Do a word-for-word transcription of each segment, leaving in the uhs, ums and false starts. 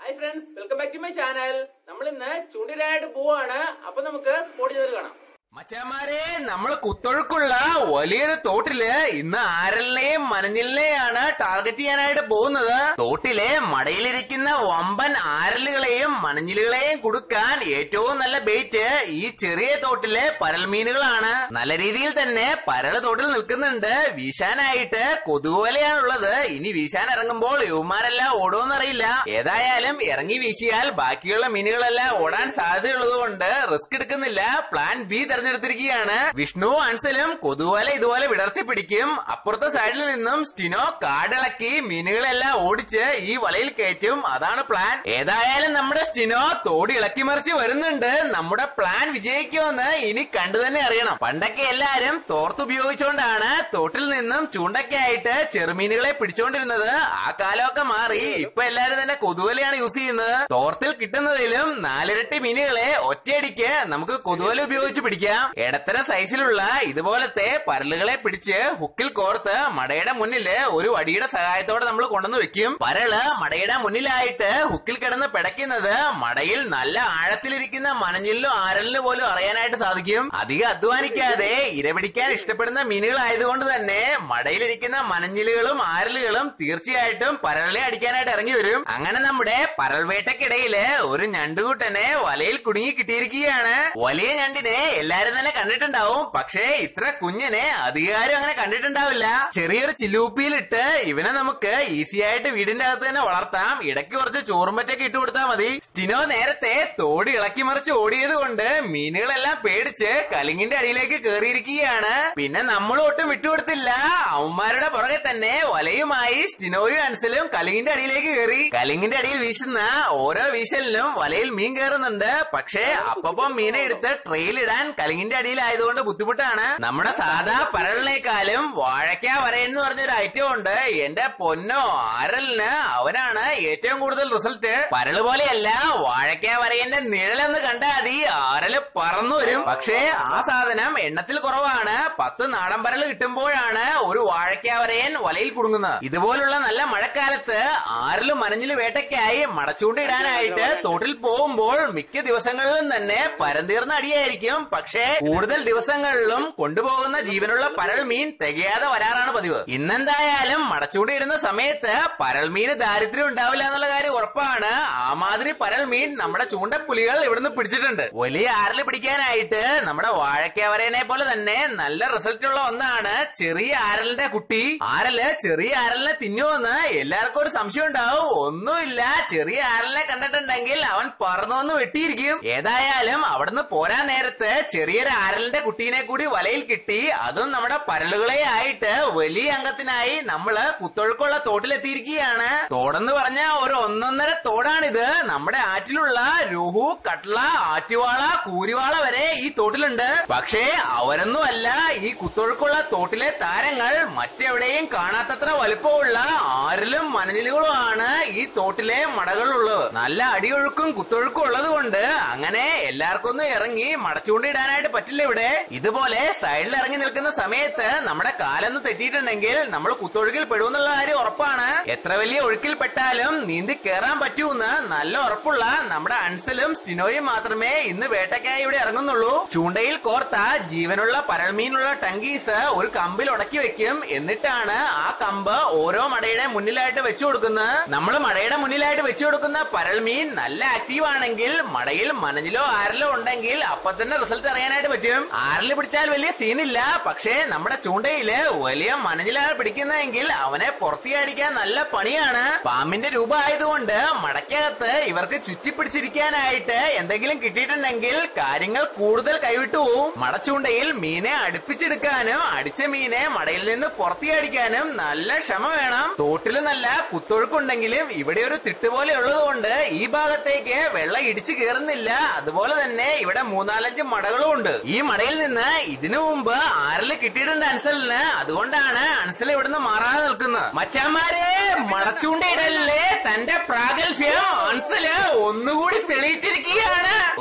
Hi friends, welcome back to my channel. നമ്മൾ ഇന്ന് ചൂണ്ടിടാനായിട്ട് പോവാണ്. അപ്പൊ നമുക്ക് സ്പോട്ട് ചെയ്ത് കാണാം. മച്ചാമാരെ, നമ്മള് കുത്തൊഴുക്കുള്ള വലിയൊരു തോട്ടില് ഇന്ന് ആരലിനെയും മനഞ്ഞിലിനെയാണ് ടാർഗറ്റ് ചെയ്യാനായിട്ട് പോകുന്നത്. തോട്ടിലെ മടയിലിരിക്കുന്ന വമ്പൻ ആരലുകളെയും മനഞ്ഞിലുകളെയും കൊടുക്കാൻ ഏറ്റവും നല്ല ബെയ്റ്റ് ഈ ചെറിയ തോട്ടിലെ പരൽമീനുകളാണ്. നല്ല രീതിയിൽ തന്നെ പരൽ തോട്ടിൽ നിൽക്കുന്നുണ്ട്. വീശാനായിട്ട് കൊതുകുവലയാണുള്ളത്. ഇനി വീശാൻ ഇറങ്ങുമ്പോൾ യുവമാരെല്ലാം ഓടുമെന്നറിയില്ല. ഏതായാലും ഇറങ്ങി വീശിയാൽ ബാക്കിയുള്ള മീനുകളെല്ലാം ഓടാൻ സാധ്യതയുള്ളത് കൊണ്ട് റിസ്ക് എടുക്കുന്നില്ല. പ്ലാൻ ബി ാണ്. വിഷ്ണു അൻസലും കൊതുവല ഇതുപോലെ വിടർത്തി പിടിക്കും. അപ്പുറത്തെ സൈഡിൽ നിന്നും സ്റ്റിനോ കാടിളക്കി മീനുകളെല്ലാം ഓടിച്ച് ഈ വലയിൽ കയറ്റും. അതാണ് പ്ലാൻ. ഏതായാലും നമ്മുടെ സ്റ്റിനോ തോടി ഇളക്കി മറിച്ച് വരുന്നുണ്ട്. നമ്മുടെ പ്ലാൻ വിജയിക്കുമെന്ന് ഇനി കണ്ടു തന്നെ അറിയണം. പണ്ടൊക്കെ എല്ലാരും തോർത്തുപയോഗിച്ചുകൊണ്ടാണ് തോട്ടിൽ നിന്നും ചൂണ്ടയ്ക്കായിട്ട് ചെറുമീനുകളെ പിടിച്ചോണ്ടിരുന്നത്. ആ കാലമൊക്കെ മാറി. ഇപ്പൊ എല്ലാരും തന്നെ കൊതുവലയാണ് യൂസ് ചെയ്യുന്നത്. തോർത്തിൽ കിട്ടുന്നതിലും നാലിരട്ടി മീനുകളെ ഒറ്റയടിക്ക് നമുക്ക് കൊതുവല ഉപയോഗിച്ച് പിടിക്കാം. ഇടത്തര സൈസിലുള്ള ഇതുപോലത്തെ പരലുകളെ പിടിച്ച് ഹുക്കിൽ കോർത്ത് മടയുടെ മുന്നില് ഒരു വടിയുടെ സഹായത്തോടെ നമ്മൾ കൊണ്ടുവന്ന് വെക്കും. പരല് മടയുടെ മുന്നിലായിട്ട് ഹുക്കിൽ കിടന്ന് പിടയ്ക്കുന്നത് മടയിൽ നല്ല ആഴത്തിലിരിക്കുന്ന മനഞ്ഞിലിനും ആരലിനും പോലും അറിയാനായിട്ട് സാധിക്കും. അധികം അധ്വാനിക്കാതെ ഇരപിടിക്കാൻ ഇഷ്ടപ്പെടുന്ന മീനുകളായതുകൊണ്ട് തന്നെ മടയിലിരിക്കുന്ന മനഞ്ഞിലുകളും ആരലുകളും തീർച്ചയായിട്ടും പരലിനെ അടിക്കാനായിട്ട് ഇറങ്ങി വരും. അങ്ങനെ നമ്മുടെ പരൽവേട്ടക്കിടയില് ഒരു ഞണ്ടുകൂട്ടനെ വലയിൽ കുടുങ്ങി കിട്ടിയിരിക്കുകയാണ്. വലിയ ഞണ്ടിനെ എല്ലാരും തന്നെ കണ്ടിട്ടുണ്ടാവും. പക്ഷേ ഇത്ര കുഞ്ഞിനെ അധികാരം അങ്ങനെ കണ്ടിട്ടുണ്ടാവില്ല. ചെറിയൊരു ചില്ലൂപ്പിയിലിട്ട് ഇവനെ നമുക്ക് ഈസി ആയിട്ട് വീടിന്റെ അകത്ത് തന്നെ വളർത്താം. ഇടയ്ക്ക് കുറച്ച് ചോറുമ്പറ്റൊക്കെ ഇട്ട് കൊടുത്താൽ മതി. സ്റ്റിനോ നേരത്തെ തോടി ഇളക്കി മറിച്ച് ഓടിയത് കൊണ്ട് മീനുകളെല്ലാം പേടിച്ച് കലിങ്ങിന്റെ അടിയിലേക്ക് കയറിയിരിക്കുകയാണ്. പിന്നെ നമ്മൾ ഒട്ടും വിട്ടുകൊടുത്തില്ല. അവന്മാരുടെ പുറകെ തന്നെ വലയുമായി സ്റ്റിനോയും അൻസലും കലിങ്ങിന്റെ അടിയിലേക്ക് കയറി. കലിങ്ങിന്റെ അടിയിൽ വീശുന്ന ഓരോ വീശലിനും വലയിൽ മീൻ കയറുന്നുണ്ട്. പക്ഷേ അപ്പം മീനെ എടുത്ത് ട്രെയിലിടാൻ കലിങ്ങിന്റെ അടിയിലായതുകൊണ്ട് ബുദ്ധിമുട്ടാണ്. നമ്മുടെ സാധാ പരലിനേക്കാളും വാഴയ്ക്ക വരയെന്ന് പറഞ്ഞൊരു ഐറ്റം ഉണ്ട്. എന്റെ പൊന്നോ, ആരലിന് അവനാണ് ഏറ്റവും കൂടുതൽ റിസൾട്ട്. പരല് പോലെയല്ല, വാഴയ്ക്ക വരയന്റെ നിഴലെന്ന് കണ്ടാൽ മതി ആരല് പറന്നു വരും. പക്ഷേ ആ സാധനം എണ്ണത്തിൽ കുറവാണ്. പത്ത് നാടൻ പരല് കിട്ടുമ്പോഴാണ് ഒരു വാഴയ്ക്ക വരയൻ വലയിൽ കുടുങ്ങുന്നത്. ഇതുപോലുള്ള നല്ല മഴക്കാലത്ത് ആരലും മനഞ്ഞില് വേട്ടയ്ക്കായി മടച്ചൂണ്ടിടാനായിട്ട് തോട്ടിൽ പോകുമ്പോൾ മിക്ക ദിവസങ്ങളിലും തന്നെ പരന്തീർന്ന അടിയായിരിക്കും. പക്ഷേ കൂടുതൽ ദിവസങ്ങളിലും കൊണ്ടുപോകുന്ന ജീവനുള്ള പരൽ മീൻ തികയാതെ വരാറാണ് പതിവ്. ഇന്നെന്തായാലും മടച്ചൂണ്ടിയിടുന്ന സമയത്ത് പരൽ മീന് ദാരിദ്ര്യം ഉണ്ടാവില്ല എന്നുള്ള കാര്യം ഉറപ്പാണ്. ആ മാതിരി പരൽ മീൻ നമ്മുടെ ചൂണ്ടപ്പുലികൾ ഇവിടുന്ന് പിടിച്ചിട്ടുണ്ട്. വലിയ ആരല് പിടിക്കാനായിട്ട് നമ്മുടെ വാഴയ്ക്കവരനെ പോലെ തന്നെ നല്ല റിസൾട്ട് ഉള്ള ഒന്നാണ് ചെറിയ ആരലിന്റെ കുട്ടി. ആരല് ചെറിയ ആരലിനെ തിന്നുവെന്ന് എല്ലാവർക്കും ഒരു സംശയം ഉണ്ടാവും. ഒന്നുമില്ല, ചെറിയ ആരലിനെ കണ്ടിട്ടുണ്ടെങ്കിൽ അവൻ പറന്നു വന്ന് വെട്ടിയിരിക്കും. ഏതായാലും അവിടുന്ന് പോരാൻ നേരത്ത് ചെറിയൊരു ആരലിന്റെ കുട്ടീനെ കൂടി വലയിൽ കിട്ടി. അതും നമ്മുടെ പരലുകളെ ആയിട്ട് വലിയ അംഗത്തിനായി നമ്മള് കുത്തൊഴുക്കുള്ള തോട്ടിലെത്തിയിരിക്കുകയാണ്. തോടെന്ന് പറഞ്ഞ ഒരു ഒന്നൊന്നര തോടാണിത്. നമ്മുടെ ആറ്റിലുള്ള രുഹു, കട്ട്ള, ആറ്റുവാള, കൂരിവാള വരെ ഈ തോട്ടിലുണ്ട്. പക്ഷേ അവരൊന്നും അല്ല ഈ കുത്തൊഴുക്കുള്ള തോട്ടിലെ താരങ്ങൾ. മറ്റെവിടെയും കാണാത്തത്ര വലുപ്പമുള്ള ആരലും മനഞ്ഞിലുകളുമാണ് ഈ തോട്ടിലെ മടകളിലുള്ളത്. നല്ല അടിയൊഴുക്കും കുത്തൊഴുക്കും ഉള്ളത് കൊണ്ട് അങ്ങനെ എല്ലാവർക്കും ഒന്നും ഇറങ്ങി മടച്ചൂണ്ടിടാനായിട്ട് പറ്റില്ല. ഇവിടെ ഇതുപോലെ സൈഡിൽ ഇറങ്ങി നിൽക്കുന്ന സമയത്ത് നമ്മുടെ കാലൊന്ന് തെറ്റിയിട്ടുണ്ടെങ്കിൽ നമ്മൾ കുത്തൊഴുക്കിൽ പെടുമെന്നുള്ള കാര്യം ഉറപ്പാണ്. എത്ര വലിയ ഒഴുക്കിൽ പെട്ടാലും നീന്തി കയറാൻ പറ്റൂന്ന് നല്ല ഉറപ്പുള്ള നമ്മുടെ അൻസലും സ്റ്റിനോയും മാത്രമേ ഇന്ന് വേട്ടയ്ക്കായി ഇവിടെ ഇറങ്ങുന്നുള്ളൂ. ചൂണ്ടയിൽ കോർത്ത ജീവനുള്ള പരൽമീനുള്ള ടങ്കീസ് ഒരു കമ്പിൽ ഉടക്കി വെക്കും. എന്നിട്ടാണ് ആ കമ്പ് ഓരോ മടയുടെ മുന്നിലായിട്ട് വെച്ചു കൊടുക്കുന്നത്. നമ്മൾ മടയുടെ മുന്നിലായിട്ട് വെച്ചു കൊടുക്കുന്ന പരൽമീൻ നല്ല ആക്റ്റീവ് ആണെങ്കിൽ മടയിൽ മനഞ്ഞിലോ ആരലോ ഉണ്ടെങ്കിൽ അപ്പൊ തന്നെ റിസൾട്ട് അറിയാനായിട്ട് പറ്റും. ആരല് പിടിച്ചാൽ വലിയ സീനില്ല. പക്ഷേ നമ്മുടെ ചൂണ്ടയില് വലിയ മനഞ്ഞിലാണ് പിടിക്കുന്നതെങ്കിൽ അവനെ പുറത്തിയടിക്കാൻ നല്ല പണിയാണ്. പാമ്പിന്റെ രൂപം ആയതുകൊണ്ട് മടക്കകത്ത് ഇവർക്ക് ചുറ്റിപ്പിടിച്ചിരിക്കാനായിട്ട് എന്തെങ്കിലും കിട്ടിയിട്ടുണ്ടെങ്കിൽ കാര്യങ്ങൾ കൂടുതൽ കൈവിട്ടു പോവും. മടച്ചൂണ്ടയിൽ മീനെ അടുപ്പിച്ചെടുക്കാനും അടിച്ച മീനെ മടയിൽ നിന്ന് പുറത്തിയടിക്കാനും നല്ല ക്ഷമ വേണം. തോട്ടില് നല്ല കുത്തൊഴുക്കുണ്ടെങ്കിലും ഇവിടെ ഒരു തിട്ടുപോലെ ഉള്ളതുകൊണ്ട് ഈ ഭാഗത്തേക്ക് വെള്ളം ഇടിച്ചു കയറുന്നില്ല. അതുപോലെ തന്നെ ഇവിടെ മൂന്നാലഞ്ച് മടകളും ഉണ്ട്. ഈ മടയിൽ നിന്ന് ഇതിനു മുമ്പ് ആരല് കിട്ടിയിട്ടുണ്ട് അൻസലിന്. അതുകൊണ്ടാണ് അൻസൽ ഇവിടുന്ന് മാറാതെ നിൽക്കുന്നത്. മച്ചാമാരെ, മടച്ചൂണ്ടയിടലിലെ തന്റെ പ്രാഗൽഭ്യം അൻസല് ഒന്നുകൂടി തെളിയിച്ചിരിക്കുകയാണ്.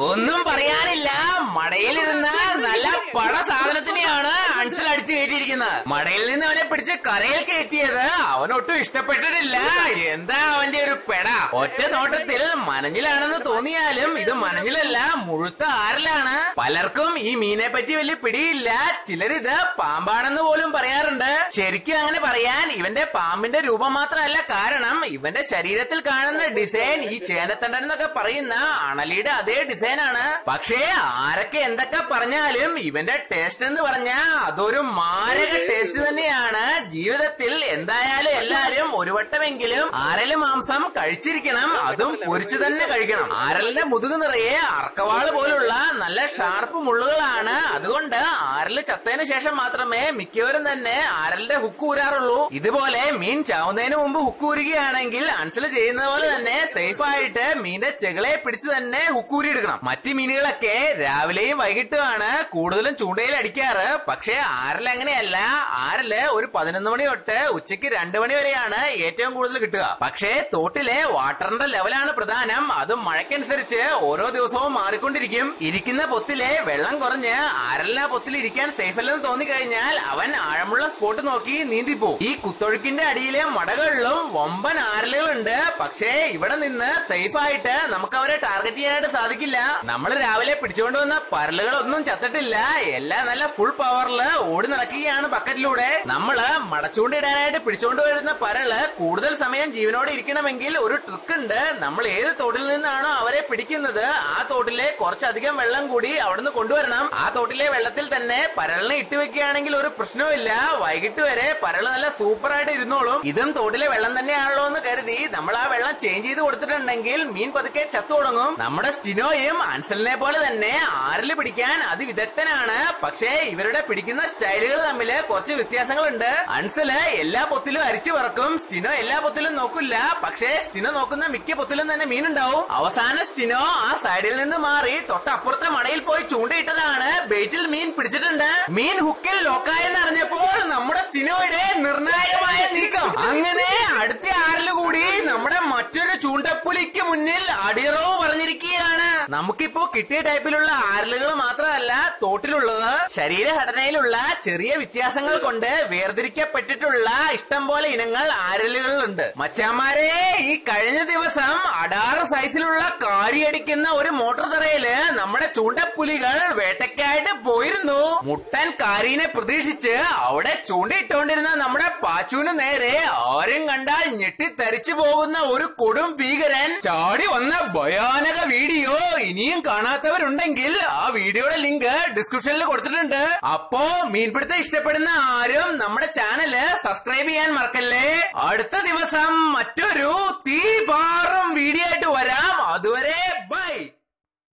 ഒന്നും പറയാനില്ല, മടയിലിരുന്ന നല്ല പട സാധനത്തിനെയാണ് അൻസൽ അടിച്ചു കയറ്റിയിരിക്കുന്നത്. മടയിൽ നിന്ന് അവനെ പിടിച്ച് കരയിൽ കയറ്റിയത് അവനൊട്ടും ഇഷ്ടപ്പെട്ടിട്ടില്ല. എന്താ അവന്റെ ഒരു പെട. ഒറ്റ നോട്ടത്തിൽ മനഞ്ഞിലാണെന്ന് തോന്നിയാലും ഇത് മനഞ്ഞിലല്ല, മുഴുത്ത ആരലാണ്. പലർക്കും ഈ മീനെ പറ്റി വലിയ പിടിയില്ല. ചിലരിത് പാമ്പാണെന്ന് പോലും പറയാറുണ്ട്. ശരിക്കും അങ്ങനെ പറയാൻ ഇവന്റെ പാമ്പിന്റെ രൂപം മാത്രമല്ല കാരണം, ഇവന്റെ ശരീരത്തിൽ കാണുന്ന ഡിസൈൻ ഈ ചേനത്തണ്ടൻ എന്നൊക്കെ പറയുന്ന അണലിയുടെ അതേ ഡിസൈൻ ആണ്. പക്ഷേ ആരൊക്കെ എന്തൊക്കെ പറഞ്ഞാലും ഇവന്റെ ടേസ്റ്റ് എന്ന് പറഞ്ഞാ അതൊരു മാരക ടേസ്റ്റ് തന്നെയാണ്. ജീവിതത്തിൽ എന്തായാലും എല്ലാരും ഒരു വട്ടമെങ്കിലും ആരല് മാംസം കഴിച്ചിരിക്കണം, അതും പൊരിച്ചു തന്നെ കഴിക്കണം. ആരലിന്റെ മുതുക് നിറയെ അർക്കവാള് പോലുള്ള നല്ല ഷാർപ്പ് മുള്ളുകളാണ്. അതുകൊണ്ട് ആരല് ചത്തതിന് ശേഷം മാത്രമേ മിക്കവരും തന്നെ ആരലിന്റെ ഹുക്ക് ഊരാറുള്ളൂ. ഇതുപോലെ മീൻ ചാവുന്നതിന് മുമ്പ് ഹുക്ക് ഊരുകയാണെങ്കിൽ അൻസൽ ചെയ്യുന്ന പോലെ തന്നെ സേഫ് ആയിട്ട് മീന്റെ ചെകളെ പിടിച്ച് തന്നെ ഹുക്ക് ഊരിയെടുക്കണം. മറ്റു മീനുകളൊക്കെ രാവിലെയും വൈകിട്ടുമാണ് കൂടുതലും ചൂണ്ടയിൽ അടിക്കാറ്. പക്ഷേ ആരല് അങ്ങനെയല്ല. ആരല് ഒരു പതിനൊന്ന് മണി തൊട്ട് ഉച്ചയ്ക്ക് രണ്ടു മണി വരെയാണ് ഏറ്റവും കൂടുതൽ കിട്ടുക. പക്ഷേ തോട്ടിലെ വാട്ടറിന്റെ ലെവലാണ് പ്രധാനം. അതും മഴയ്ക്കനുസരിച്ച് ഓരോ ദിവസവും മാറിക്കൊണ്ടിരിക്കും. ഇരിക്കുന്ന പൊത്തിലെ വെള്ളം കുറഞ്ഞ് ആരലിന് പൊത്തിൽ ഇരിക്കാൻ സേഫ് അല്ലെന്ന് തോന്നിക്കഴിഞ്ഞാൽ അവൻ ആഴമുള്ള സ്പോട്ട് നോക്കി നീന്തിപ്പോ. ഈ കുത്തൊഴുക്കിന്റെ അടിയിലെ മടകളിലും വമ്പൻ ആരലുകളുണ്ട്. പക്ഷേ ഇവിടെ നിന്ന് സേഫ് ആയിട്ട് നമുക്ക് അവരെ ടാർഗറ്റ് ചെയ്യാനായിട്ട് സാധിക്കില്ല. നമ്മൾ രാവിലെ പിടിച്ചുകൊണ്ട് വന്ന പരലുകളൊന്നും ചത്തിട്ടില്ല. എല്ലാം നല്ല ഫുൾ പവറില് ഓടി നടക്കുകയാണ് ബക്കറ്റിലൂടെ. നമ്മള് മടച്ചൂണ്ടിടാനായിട്ട് പിടിച്ചുകൊണ്ട് വരുന്ന പരല് കൂടുതൽ സമയം ജീവനോടെ ഇരിക്കണമെങ്കിൽ ഒരു ട്രിക്ക് ഉണ്ട്. നമ്മൾ ഏത് തോട്ടിൽ നിന്നാണോ അവരെ പിടിക്കുന്നത് ആ തോട്ടിലെ കുറച്ചധികം വെള്ളം കൂടി അവിടുന്ന് കൊണ്ടുവരണം. ആ തോട്ടിലെ വെള്ളത്തിൽ തന്നെ പരലിനെ ഇട്ട് വെക്കുകയാണെങ്കിൽ ഒരു പ്രശ്നവുമില്ല. വൈകിട്ട് വരെ പരല് നല്ല സൂപ്പർ ആയിട്ട് ഇരുന്നോളും. ഇതും തോട്ടിലെ വെള്ളം തന്നെയാണല്ലോ എന്ന് കരുതി നമ്മൾ ആ വെള്ളം ചേഞ്ച് ചെയ്ത് കൊടുത്തിട്ടുണ്ടെങ്കിൽ മീൻ പതുക്കെ ചത്തു തുടങ്ങും. നമ്മുടെ സ്റ്റിനോയും അൻസലിനെ പോലെ തന്നെ ആരല് പിടിക്കാൻ അതിവിദഗ്ധനാണ്. പക്ഷേ ഇവരുടെ പിടിക്കുന്ന സ്റ്റൈലുകൾ തമ്മിൽ കുറച്ച് വ്യത്യാസങ്ങളുണ്ട്. അൻസല് എല്ലാ പൊത്തിലും അരിച്ചു പറക്കും, സ്റ്റിനോ എല്ലാ പൊത്തിലും നോക്കില്ല. പക്ഷേ സ്റ്റിനോ നോക്കുന്ന മിക്ക പൊത്തിലും തന്നെ മീനുണ്ടാവും. അവസാനം സ്റ്റിനോ ആ സൈഡിൽ നിന്ന് മാറി തൊട്ടപ്പുറത്തെ മടയിൽ പോയി ചൂണ്ടയിട്ടതാണ്. ബെയ്റ്റിൽ മീൻ പിടിച്ചിട്ടുണ്ട്. മീൻ ഹുക്കിൽ ലോക്കായെന്ന് അറിഞ്ഞപ്പോൾ നമ്മുടെ സ്റ്റിനോയുടെ നിർണായകമായ നീക്കം. അങ്ങനെ അടുത്ത ആരല് കൂടി നമ്മുടെ മറ്റൊരു ചൂണ്ടപ്പുലിക്ക് മുന്നിൽ അടിയറവ് പറഞ്ഞിരിക്കുകയാണ്. നമുക്കിപ്പോ കിട്ടിയ ടൈപ്പിലുള്ള ആരലുകൾ മാത്രമല്ല തോട്ടിലുള്ളത്. ശരീരഘടനയിലുള്ള ചെറിയ വ്യത്യാസങ്ങൾ കൊണ്ട് വേർതിരിക്കപ്പെട്ടിട്ടുള്ള ഇഷ്ടം പോലെ ഇനങ്ങൾ ആരലുകളുണ്ട്. മച്ചാമാരെ, ഈ കഴിഞ്ഞ ദിവസം അടാറ് സൈസിലുള്ള കാരിയടിക്കുന്ന ഒരു മോട്ടോർ തറയില് നമ്മുടെ ചൂണ്ടപ്പുലികൾ വേട്ടയ്ക്കായിട്ട് പോയിരുന്നു. മുട്ടൻ കാരീനെ പ്രതീക്ഷിച്ച് അവിടെ ചൂണ്ടയിട്ടുകൊണ്ടിരുന്ന നമ്മുടെ പാച്ചുവിന് നേരെ ആരും കണ്ടാൽ ഞെട്ടിത്തരിച്ചു പോകുന്ന ഒരു കൊടും ഭീകരൻ ചാടി വന്ന ഭയാനക വീഡിയോ ഇനിയും കാണാത്തവരുണ്ടെങ്കിൽ ആ വീഡിയോയുടെ ലിങ്ക് ഡിസ്ക്രിപ്ഷനിൽ കൊടുത്തിട്ടുണ്ട്. അപ്പോ മീൻപിടുത്തം ഇഷ്ടപ്പെടുന്ന ആരും നമ്മുടെ ചാനല് സബ്സ്ക്രൈബ് ചെയ്യാൻ മറക്കല്ലേ. അടുത്ത ദിവസം മറ്റൊരു തീ പാറും വീഡിയോ ആയിട്ട് വരാം. അതുവരെ